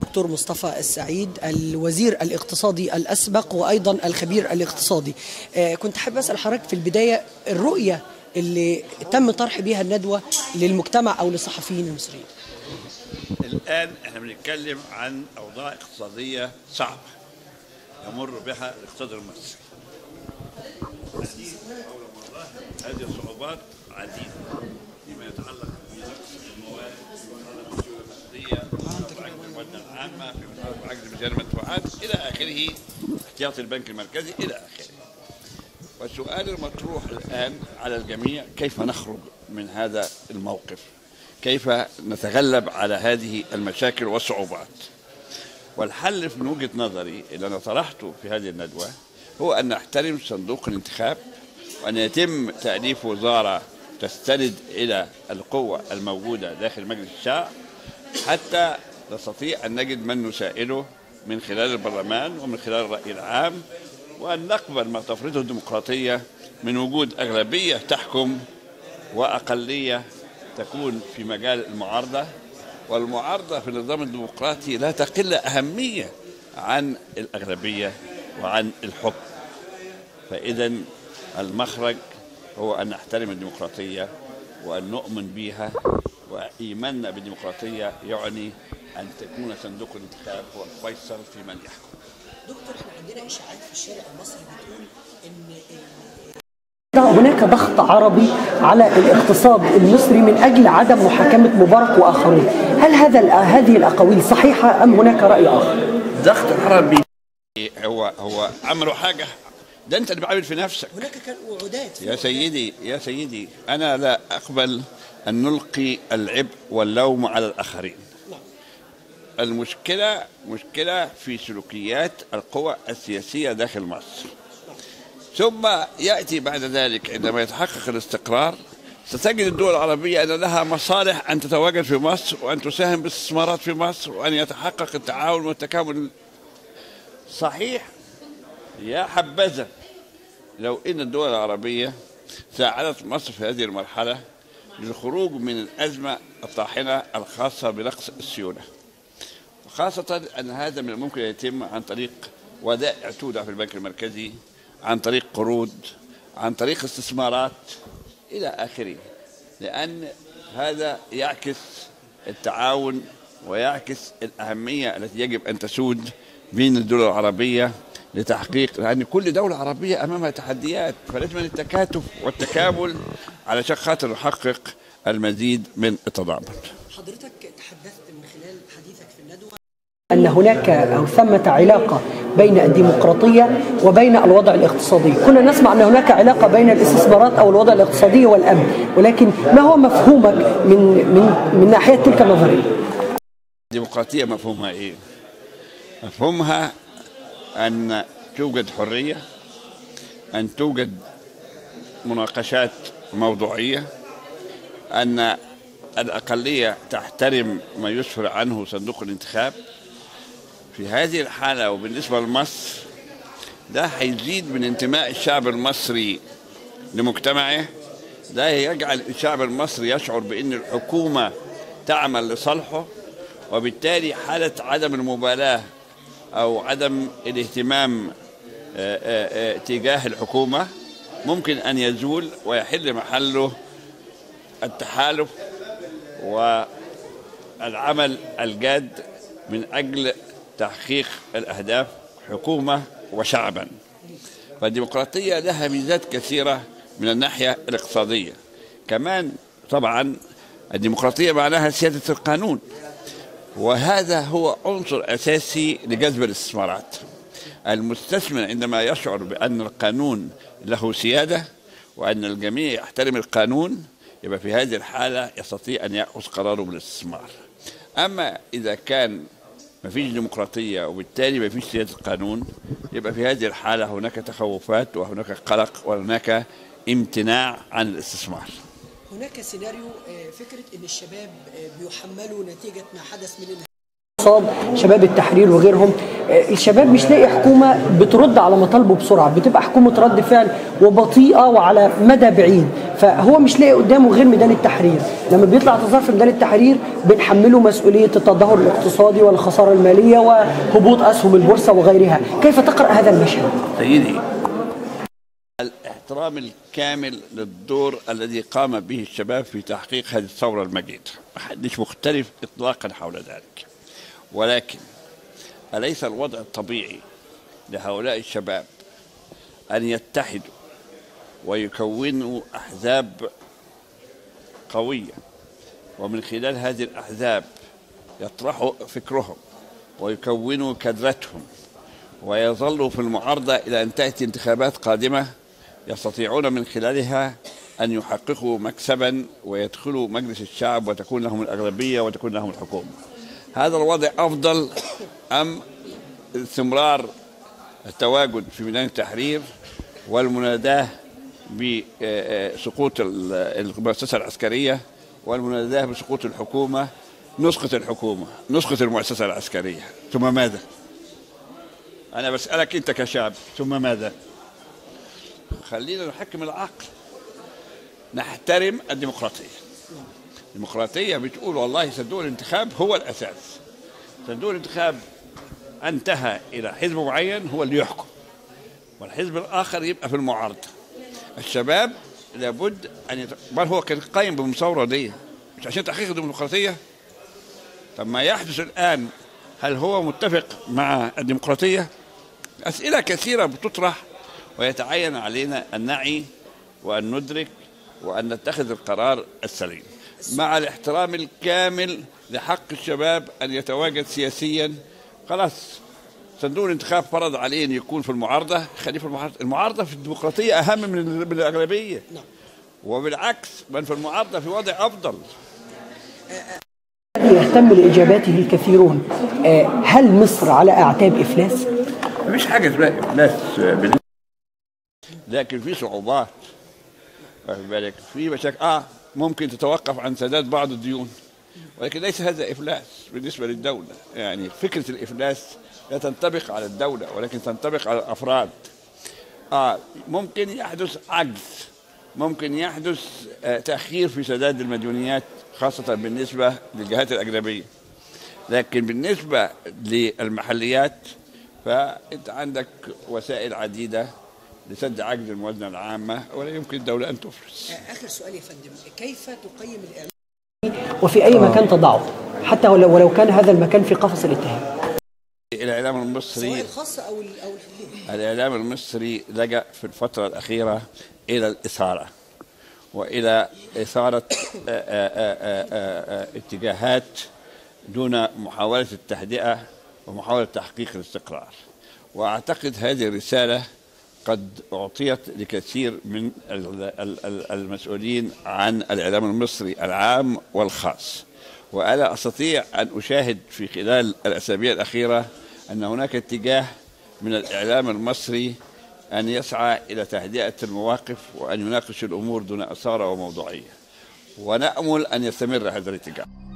الدكتور مصطفى السعيد الوزير الاقتصادي الأسبق وأيضا الخبير الاقتصادي. كنت حابب أسأل حضرتك في البداية الرؤية اللي تم طرح بها الندوة للمجتمع أو للصحفيين المصريين. الآن احنا بنتكلم عن أوضاع اقتصادية صعبة يمر بها الاقتصاد المصري. هذه الصعوبات عديدة فيما يتعلق بنقص المواد، فيما يتعلق بالسيولة النقدية، بعجز الموازنة العامة، فيما يتعلق بعجز ميزان المدفوعات إلى آخره، احتياطي البنك المركزي إلى آخره. والسؤال المطروح الآن على الجميع كيف نخرج من هذا الموقف؟ كيف نتغلب على هذه المشاكل والصعوبات؟ والحل من وجهة نظري اللي أنا طرحته في هذه الندوة هو أن نحترم صندوق الانتخاب، وأن يتم تأليف وزارة تستند إلى القوة الموجودة داخل مجلس الشعب حتى نستطيع أن نجد من نسائله من خلال البرلمان ومن خلال الرأي العام، وأن نقبل ما تفرضه الديمقراطية من وجود أغلبية تحكم وأقلية تكون في مجال المعارضة. والمعارضة في النظام الديمقراطي لا تقل أهمية عن الأغلبية وعن الحكم. فإذا المخرج هو أن نحترم الديمقراطية وأن نؤمن بها، وإيماننا بالديمقراطية يعني أن تكون صندوق الانتخاب هو الفيصل في من يحكم. دكتور، احنا عندنا إشاعات في الشارع المصري بتقول إن هناك ضغط عربي على الاقتصاد المصري من أجل عدم محاكمة مبارك وآخرين، هل هذه الأقاويل صحيحة أم هناك رأي آخر؟ ضغط عربي هو عملوا حاجة؟ ده أنت اللي بعمل في نفسك. هناك كان وعودات يا سيدي أنا لا أقبل أن نلقي العبء واللوم على الآخرين. المشكلة مشكلة في سلوكيات القوى السياسية داخل مصر. ثم يأتي بعد ذلك عندما يتحقق الاستقرار ستجد الدول العربية أن لها مصالح أن تتواجد في مصر وأن تساهم باستثمارات في مصر وأن يتحقق التعاون والتكامل. صحيح، يا حبذا لو أن الدول العربية ساعدت مصر في هذه المرحلة للخروج من الأزمة الطاحنة الخاصة بنقص السيولة، خاصة أن هذا من الممكن يتم عن طريق ودائع تودع في البنك المركزي، عن طريق قروض، عن طريق استثمارات إلى آخره، لأن هذا يعكس التعاون ويعكس الأهمية التي يجب أن تسود بين الدول العربية لتحقيق، لأن كل دولة عربية أمامها تحديات، فلازم التكاتف والتكامل علشان خاطر نحقق المزيد من التضامن. حضرتك تحدثت من خلال حديثك في الندوة أن هناك أو ثمة علاقة بين الديمقراطية وبين الوضع الاقتصادي. كنا نسمع أن هناك علاقة بين الاستثمارات أو الوضع الاقتصادي والأمن، ولكن ما هو مفهومك من ناحية تلك النظرية؟ الديمقراطية مفهومها إيه؟ مفهومها أن توجد حرية، أن توجد مناقشات موضوعية، أن الأقلية تحترم ما يسفر عنه صندوق الانتخاب. في هذه الحالة وبالنسبة لمصر ده هيزيد من انتماء الشعب المصري لمجتمعه، ده يجعل الشعب المصري يشعر بأن الحكومة تعمل لصالحه، وبالتالي حالة عدم المبالاة أو عدم الاهتمام تجاه الحكومة ممكن أن يزول ويحل محله التحالف والعمل الجاد من أجل تحقيق الأهداف حكومة وشعبا. فالديمقراطية لها ميزات كثيرة من الناحية الاقتصادية. كمان طبعا الديمقراطية معناها سيادة القانون، وهذا هو عنصر أساسي لجذب الاستثمارات. المستثمر عندما يشعر بأن القانون له سيادة وأن الجميع يحترم القانون يبقى في هذه الحالة يستطيع أن يأخذ قراره بالاستثمار. أما إذا كان ما فيش ديمقراطية وبالتالي ما فيش سيادة القانون يبقى في هذه الحالة هناك تخوفات وهناك قلق وهناك امتناع عن الاستثمار. هناك سيناريو فكرة أن الشباب بيحملوا نتيجة ما حدث من شباب التحرير وغيرهم. الشباب مش لاقي حكومة بترد على مطالبه بسرعة، بتبقى حكومة رد فعل وبطيئة وعلى مدى بعيد، فهو مش لاقي قدامه غير ميدان التحرير. لما بيطلع اعتذار في ميدان التحرير بنحمله مسؤولية التدهور الاقتصادي والخسارة المالية وهبوط أسهم البورصة وغيرها. كيف تقرأ هذا المشهد؟ سيدي، الاحترام الكامل للدور الذي قام به الشباب في تحقيق هذه الثورة المجيدة، محدش مختلف إطلاقا حول ذلك، ولكن أليس الوضع الطبيعي لهؤلاء الشباب أن يتحدوا ويكونوا أحزاب قوية، ومن خلال هذه الأحزاب يطرحوا فكرهم ويكونوا كادرتهم ويظلوا في المعارضة إلى أن تأتي انتخابات قادمة يستطيعون من خلالها أن يحققوا مكسبا ويدخلوا مجلس الشعب وتكون لهم الأغلبية وتكون لهم الحكومة؟ هذا الوضع أفضل أم استمرار التواجد في ميدان التحرير والمناداة بسقوط المؤسسة العسكرية والمناداة بسقوط الحكومة؟ نسقط الحكومة، نسقط المؤسسة العسكرية، ثم ماذا؟ أنا بسألك أنت كشاب، ثم ماذا؟ خلينا نحكم العقل، نحترم الديمقراطية. الديمقراطية بتقول والله صندوق الانتخاب هو الأساس، صندوق الانتخاب انتهى إلى حزب معين هو اللي يحكم، والحزب الآخر يبقى في المعارضة. الشباب لابد أن بل هو كان قايم بالمثورة دي مش عشان تحقيق الديمقراطية. طب ما يحدث الآن هل هو متفق مع الديمقراطية؟ أسئلة كثيرة بتطرح، ويتعين علينا أن نعي وأن ندرك وأن نتخذ القرار السليم مع الاحترام الكامل لحق الشباب أن يتواجد سياسيا. خلاص صندوق الانتخاب فرض عليه أن يكون في المعارضة، خليه في المعارضة. المعارضة في الديمقراطية أهم من الأغلبية، وبالعكس من في المعارضة في وضع أفضل. يهتم لإجاباته الكثيرون. هل مصر على أعتاب إفلاس؟ مفيش حاجة اسمها إفلاس، لكن في صعوبات، واخد بالك، في مشاكل ممكن تتوقف عن سداد بعض الديون، ولكن ليس هذا إفلاس بالنسبة للدولة. يعني فكرة الإفلاس لا تنطبق على الدولة ولكن تنطبق على الأفراد. ممكن يحدث عجز، ممكن يحدث تأخير في سداد المديونيات خاصة بالنسبة للجهات الأجنبية، لكن بالنسبة للمحليات فأنت عندك وسائل عديدة لسد عجز الموازنة العامة ولا يمكن الدولة أن تفلس. آخر سؤال يا فندم، كيف تقيم الإعلام وفي أي مكان تضعه حتى ولو كان هذا المكان في قفص الاتهام؟ الإعلام المصري سواء الخاص أو الحكومي. الإعلام المصري لجأ في الفترة الأخيرة إلى الإثارة وإلى إثارة اتجاهات دون محاولة التهدئة ومحاولة تحقيق الاستقرار. وأعتقد هذه الرسالة قد أعطيت لكثير من المسؤولين عن الإعلام المصري العام والخاص. وأنا أستطيع أن أشاهد في خلال الأسابيع الأخيرة أن هناك اتجاه من الإعلام المصري أن يسعى إلى تهدئة المواقف وأن يناقش الأمور دون إثارة وموضوعية، ونأمل أن يستمر هذا الاتجاه.